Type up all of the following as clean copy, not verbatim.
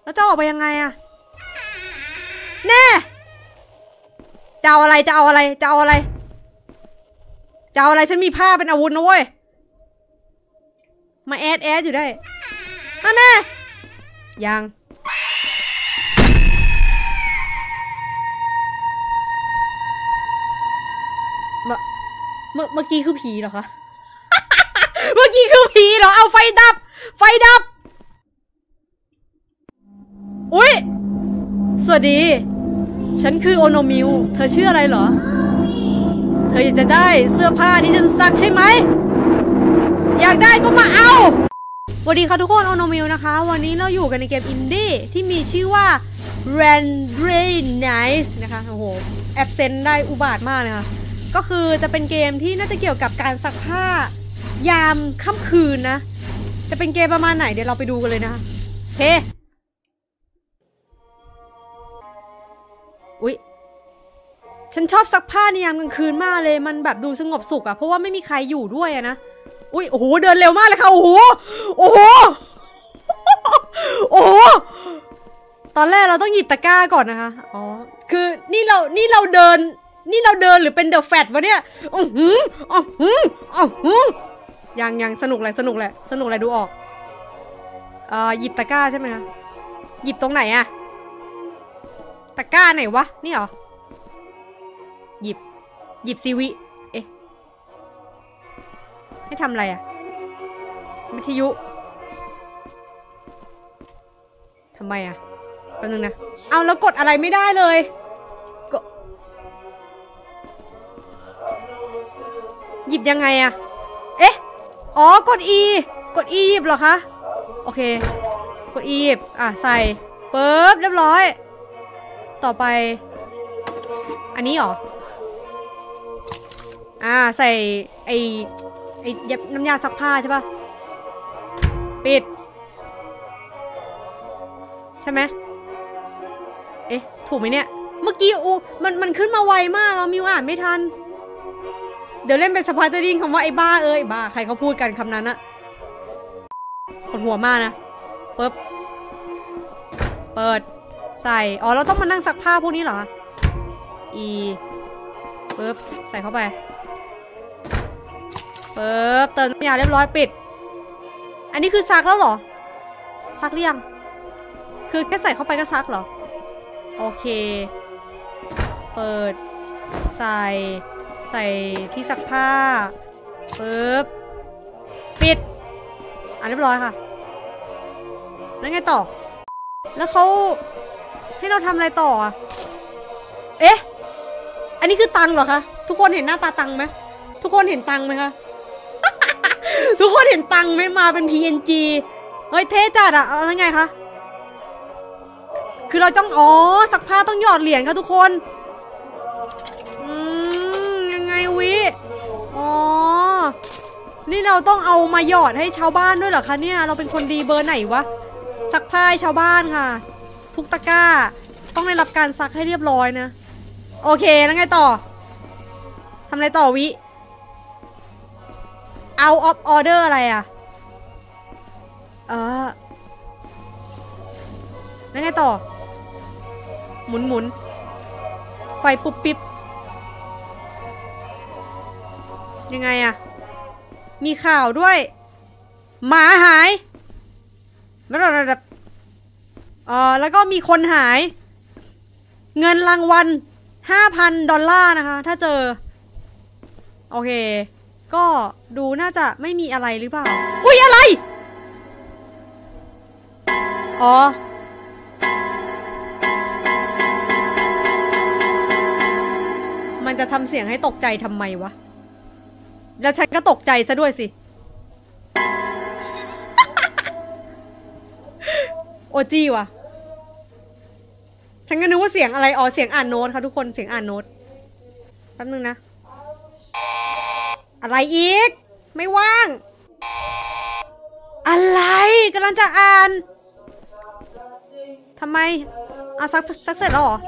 แล้วจะออกไปยังไงอะแน่จะเอาอะไรจะเอาอะไรจะเอาอะไรจะเอาอะไรฉันมีผ้าเป็นอาวุธนะเว้ยมาแอดอยู่ได้อันแน่ยังเมื่อกี้คือผีเหรอคะ เมื่อกี้คือผีเหรอเอาไฟดับไฟดับอุ๊ยสวัสดีฉันคือโอโนมิวเธอชื่ออะไรเหรอเธออยากจะได้เสื้อผ้าที่ฉันซักใช่ไหมอยากได้ก็มาเอาสวัสดีค่ะทุกคนโอโนมิวนะคะวันนี้เราอยู่กันในเกมอินดี้ที่มีชื่อว่า Randry Nice นะคะโอ้โหแอบเซนได้อุบาทมากนะคะก็คือจะเป็นเกมที่น่าจะเกี่ยวกับการซักผ้ายามค่ำคืนนะจะเป็นเกมประมาณไหนเดี๋ยวเราไปดูกันเลยนะเฮ้อุ๊ยฉันชอบซักผ้าในยามกลางคืนมากเลยมันแบบดูสงบสุขอะเพราะว่าไม่มีใครอยู่ด้วยอะนะอุ๊ยโอ้โหเดินเร็วมากเลยค่ะโอ้โหโอ้โหโอ้โหตอนแรกเราต้องหยิบตะกร้าก่อนนะคะอ๋อคือนี่เราเดินหรือเป็นเดอะแฟตวะเนี่ยยังสนุกเลยดูออกหยิบตะกร้าใช่ไหมคะหยิบตรงไหนอะตะกร้าไหนวะนี่เหรอหยิบซีวิเอ๊ะให้ทำอะไรอะวิทยุทำไมอะแป๊บนึงนะเอาแล้วกดอะไรไม่ได้เลยหยิบยังไงอะเอ๊ะอ๋อกด E หยิบเหรอคะโอเคกด E หยิบใส่ปึ๊บเรียบร้อยต่อไปอันนี้เหรอใส่ไอ้น้ำยาซักผ้าใช่ปะปิดใช่ไหมเอ๊ะถูกไหมเนี่ยเมื่อกี้มันขึ้นมาไวมากมิวอ่านไม่ทันเดี๋ยวเล่นเป็นสปาร์ตดิ้งคำว่าไอ้บ้าบ้าใครเขาพูดกันคำนั้นอะปวดหัวมากนะปึ๊บเปิดใส่อ๋อเราต้องมานั่งซักผ้าพวกนี้เหรอปึ๊บใส่เข้าไปปึ๊บเติมน้ำยาเรียบร้อยปิดอันนี้คือซักแล้วเหรอซักหรือยังคือแค่ใส่เข้าไปก็ซักเหรอโอเคเปิดใส่ที่ซักผ้าปึ๊บปิดเรียบร้อยค่ะแล้วไงต่อแล้วเขาให้เราทำอะไรต่ออะเอ๊ะอันนี้คือตังเหรอคะทุกคนเห็นหน้าตาตังไหมทุกคนเห็นตังไหมคะ ทุกคนเห็นตังไหมมาเป็น PNG เฮ้ยเท่จัดอะอะไรไงคะคือเราต้องซักผ้าต้องหยอดเหรียญค่ะทุกคนยังไงวินี่เราต้องเอามาหยอดให้ชาวบ้านด้วยเหรอคะเนี่ยเราเป็นคนดีเบอร์ไหนวะซักผ้าให้ชาวบ้านค่ะทุกตะกร้าต้องได้รับการซักให้เรียบร้อยนะโอเคแล้วไงต่อทำอะไรต่อวิout of order อะไรอะแล้วไงต่อหมุนไฟปุ๊บปิ๊บยังไงอะมีข่าวด้วยหมาหายแล้วก็มีคนหายเงินรางวัล $5,000 นะคะถ้าเจอโอเคก็ดูน่าจะไม่มีอะไรหรือเปล่าอุ๊ยอะไรมันจะทำเสียงให้ตกใจทำไมวะแล้วฉันก็ตกใจซะด้วยสิโอจีว่ะฉันก็นึกว่าเสียงอะไรเสียงอ่านโน้ตค่ะทุกคนเสียงอ่านโน้ตแป๊บนึงนะอะไรอีกไม่ว่างอะไรกำลังจะอ่านทำไมซักเสร็จแล้วเหรอ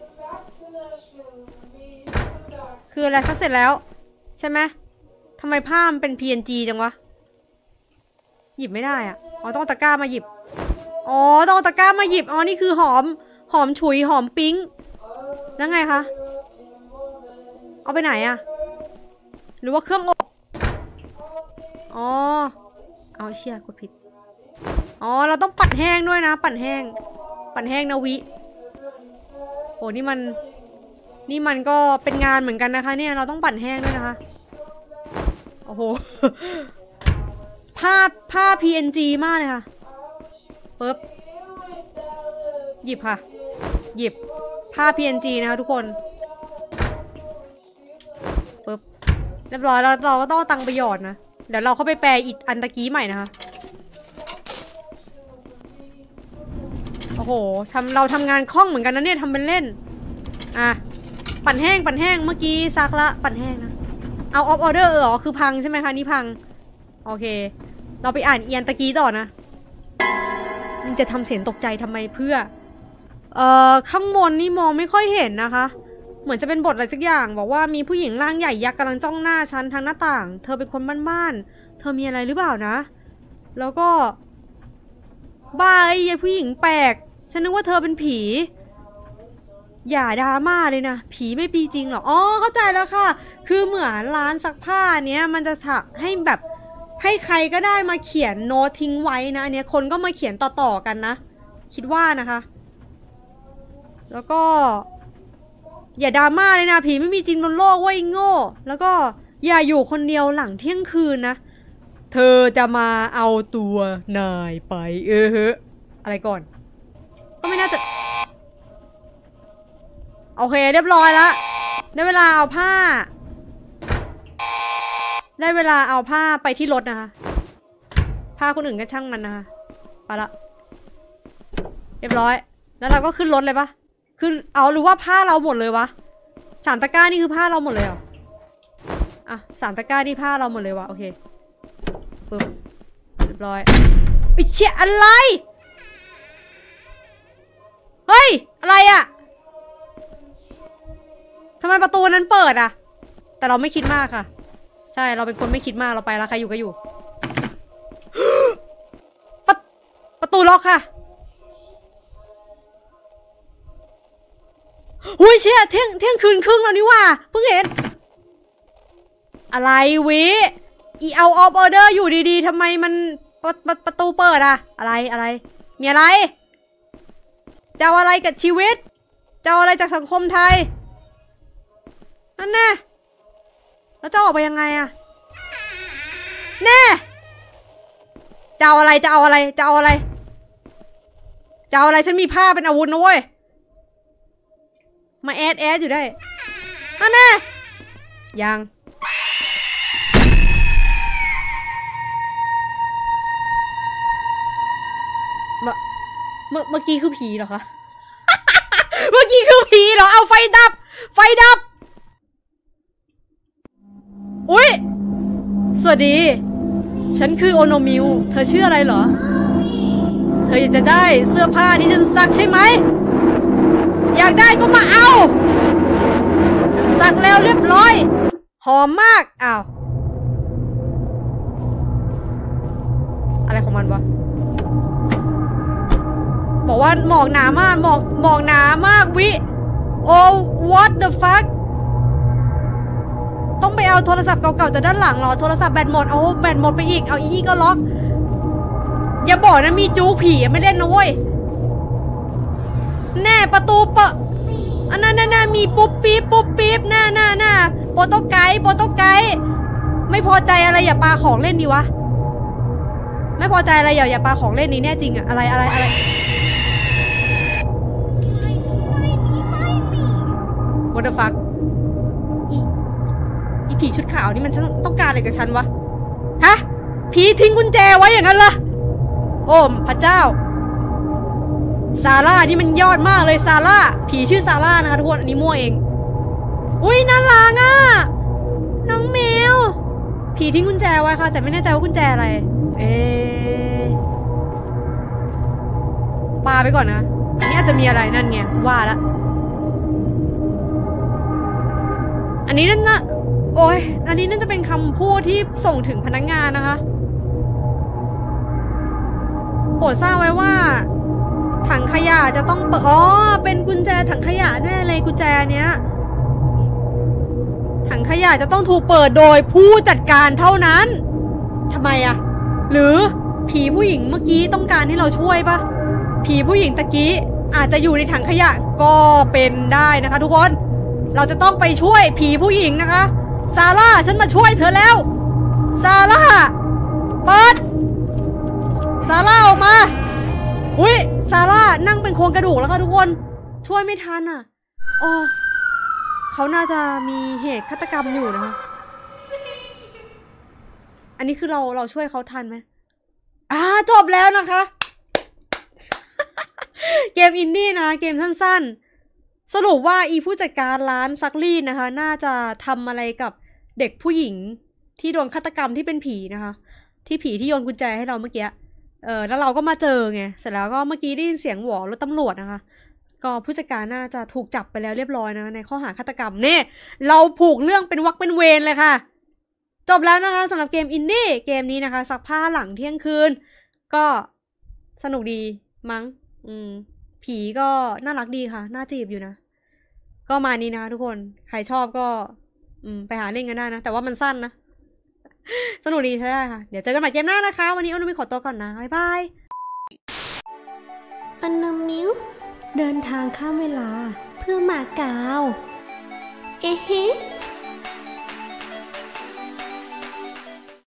คืออะไรซักเสร็จแล้วใช่ไหมทำไมผ้ามันเป็น PNG จังวะหยิบไม่ได้อะต้องตะกร้ามาหยิบอ๋อต้องเอาตะกร้ามาหยิบอ๋อนี่คือหอมฉุยหอมปิ๊งแล้วไงคะเอาไปไหนอะหรือว่าเครื่องอบอ๋อเอาเชี่ยกดผิดอ๋อเราต้องปั่นแห้งด้วยนะปั่นแห้งนะวิโอ้นี่มันก็เป็นงานเหมือนกันนะคะเนี่ยเราต้องปั่นแห้งด้วยนะคะโอ้โหผ้า PNG มากเลยค่ะปึ๊บหยิบค่ะหยิบผ้า PNG นะคะทุกคนปึ๊บเรียบร้อยแล้วเราก็ต้องตังไปหยอดนะเดี๋ยวเราเข้าไปแปลอีกอันตะกี้ใหม่นะคะโอ้โหเราทำงานคล่องเหมือนกันนะเนี่ยทำเป็นเล่นอ่ะปั่นแห้งเมื่อกี้ซักละปั่นแห้งนะเอาออฟออเดอร์เหรอคือพังใช่ไหมคะนี่พังโอเคเราไปอ่านเอียนตะกี้ต่อนะมันจะทำเสียงตกใจทำไมเพื่อข้างบนนี่มองไม่ค่อยเห็นนะคะเหมือนจะเป็นบทอะไรสักอย่างบอกว่ามีผู้หญิงร่างใหญ่ยักษ์กำลังจ้องหน้าฉันทางหน้าต่างเธอเป็นคนบ้านๆเธอมีอะไรหรือเปล่านะแล้วก็บ้าไอ้ผู้หญิงแปลกฉันนึกว่าเธอเป็นผีอย่าดราม่าเลยนะผีไม่ปีจริงหรออ๋อเข้าใจแล้วค่ะคือเหมือนร้านซักผ้าเนี้ยมันจะให้แบบให้ใครก็ได้มาเขียนโน้ตทิ้งไว้นะอันเนี้ยคนก็มาเขียนต่อๆกันนะคิดว่านะคะแล้วก็อย่าดราม่าเลยนะผีไม่มีจริงบนโลกเว้ยโง่แล้วก็อย่าอยู่คนเดียวหลังเที่ยงคืนนะเธอจะมาเอาตัวนายไปอะไรก่อนก็ไม่น่าจะโอเคเรียบร้อยแล้วได้เวลาเอาผ้าไปที่รถนะคะผ้าคนอื่นก็ช่างมันนะคะไปละเรียบร้อยแล้วเราก็ขึ้นรถเลยปะคือเอาหรือว่าผ้าเราหมดเลยวะ3 ตะกร้านี่คือผ้าเราหมดเลยเหรออ่ะ3 ตะกร้านี่ผ้าเราหมดเลยวะโอเคปึ๊บเรียบร้อยไอ้เชี่ยอะไรเฮ้ยอะไรอะทำไมประตูนั้นเปิดอะแต่เราไม่คิดมากค่ะใช่เราเป็นคนไม่คิดมากเราไปแล้วใครอยู่ก็อยู่ ประตูล็อกค่ะหุ้ยเชี่ยเที่ยงคืนครึ่งแล้วนี่ว่าเพิ่งเห็นอะไรวิอีเอาออฟออเดอร์อยู่ดีๆทำไมมันประตูเปิดอะอะไรมีอะไรจะเอาอะไรกับชีวิตจะเอาอะไรจากสังคมไทยนั่นแน่แล้วจะออกไปยังไงอะแน่จะเอาอะไรฉันมีผ้าเป็นอาวุธนะเว้ยมาแอดอยู่ได้นั่นแน่ยังเมื่อกี้คือผีเหรอคะ เมื่อกี้คือผีเหรอเอาไฟดับอุ๊ยสวัสดีฉันคือโอโนมิวเธอชื่ออะไรเหรอเธออยากจะได้เสื้อผ้าที่ฉันซักใช่ไหมอยากได้ก็มาเอาฉันซักแล้วเรียบร้อยหอมมากอ้าวอะไรของมันวะบอกว่าหมอกหนามากหมอกหนามากวิโอ้ what the fuck ต้องไปเอาโทรศัพท์เก่าๆจากด้านหลังเหรอโทรศัพท์แบตหมดเอาแบตหมดไปอีกเอาอีนี่ก็ล็อกอย่าบอกนะมีจู๊ผีไม่เล่นนะเว้ยแน่ประตูเปิดอันนั้นมีปุ๊บปี๊บน่าโปรโตไกด์ไม่พอใจอะไรอย่าปาของเล่นดีวะไม่พอใจอะไรอย่าปาของเล่นนี้แน่จริงอะอะไรwhat the fuck อีผีชุดขาวนี่มันต้องการอะไรกับฉันวะฮะผีทิ้งกุญแจไว้อย่างนั้นเหรอโอ้พระเจ้าซาร่านี่มันยอดมากเลยซาร่าผีชื่อซาร่านะคะทุกคนอันนี้มั่วเองอุ้ยน่ารักอ่ะน้องแมวผีทิ้งกุญแจไว้ค่ะแต่ไม่แน่ใจว่ากุญแจอะไรปาไปก่อนนะอันนี้อาจจะมีอะไรนั่นไงว่าละอันนี้นั่นนะโอ้ยอันนี้น่าจะเป็นคำพูดที่ส่งถึงพนักงานนะคะโปรดทราบไว้ว่าถังขยะจะต้องเปิดอ๋อเป็นกุญแจถังขยะแน่เลยกุญแจเนี้ยถังขยะจะต้องถูกเปิดโดยผู้จัดการเท่านั้นทำไมอะหรือผีผู้หญิงเมื่อกี้ต้องการให้เราช่วยปะผีผู้หญิงตะกี้อาจจะอยู่ในถังขยะก็เป็นได้นะคะทุกคนเราจะต้องไปช่วยผีผู้หญิงนะคะซาร่าฉันมาช่วยเธอแล้วซาร่าเปิดซาร่าออกมาอุ้ยซาร่านั่งเป็นโครงกระดูกแล้วค่ะทุกคนช่วยไม่ทันอ่ะอ๋อเขาน่าจะมีเหตุฆาตกรรมอยู่นะคะอันนี้คือเราช่วยเขาทันไหมจบแล้วนะคะเกมอินดี้นะเกมสั้นๆสรุปว่าอีผู้จัดการร้านซักรีดนะคะน่าจะทำอะไรกับเด็กผู้หญิงที่โดนฆาตกรรมที่เป็นผีนะคะที่ผีที่โยนกุญแจให้เราเมื่อกี้แล้วเราก็มาเจอไงเสร็จแล้วก็เมื่อกี้ได้ยินเสียงหวอรถตำรวจนะคะก็ผู้จัดการน่าจะถูกจับไปแล้วเรียบร้อยนะในข้อหาฆาตกรรมเนี่ยเราผูกเรื่องเป็นวรรคเป็นเวรเลยค่ะจบแล้วนะคะสำหรับเกมอินดี้เกมนี้นะคะซักผ้าหลังเที่ยงคืนก็สนุกดีมั้งผีก็น่ารักดีค่ะน่าจีบอยู่นะก็มานี้นะคะทุกคนใครชอบก็ไปหาเล่นกันได้นะแต่ว่ามันสั้นนะสนุกดีใช่ได้ค่ะเดี๋ยวเจอกันใหม่เกมหน้านะคะวันนี้อ้นมีขอตัวก่อนนะบ๊ายบายอันนมิวเดินทางข้ามเวลาเพื่อมาเก๊าเอ๊ะ